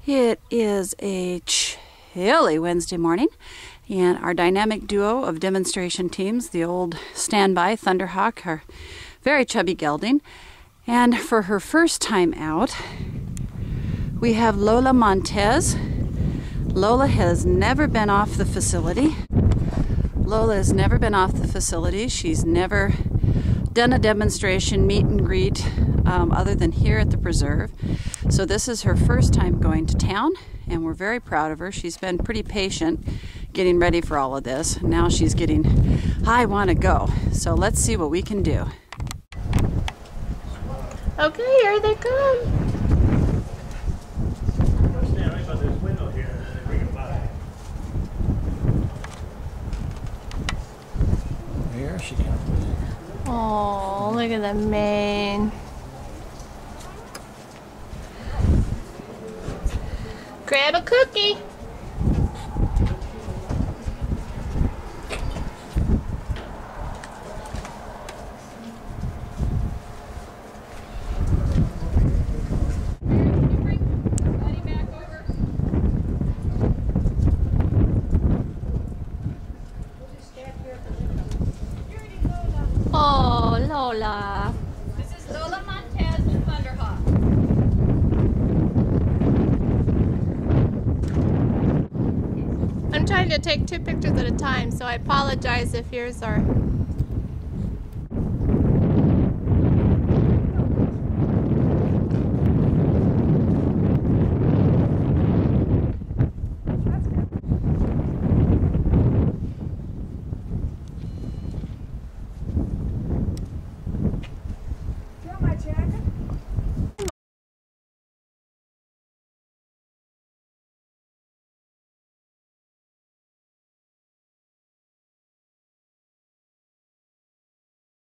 It is a chilly Wednesday morning, and our dynamic duo of demonstration teams, the old standby Thunderhawk, are very chubby gelding. And for her first time out, we have Lola Montez. Lola has never been off the facility. Lola has never been off the facility. She's never done a demonstration meet and greet other than here at the preserve. So this is her first time going to town, and we're very proud of her. She's been pretty patient getting ready for all of this. Now she's getting, I want to go. So let's see what we can do. Okay, here they come. Stand right by this window here and then bring it by. Here she comes. Oh, look at the mane. Grab a cookie. Oh, Lola. This is Lola Montez and Thunderhawk. I'm trying to take 2 pictures at a time, so I apologize if yours are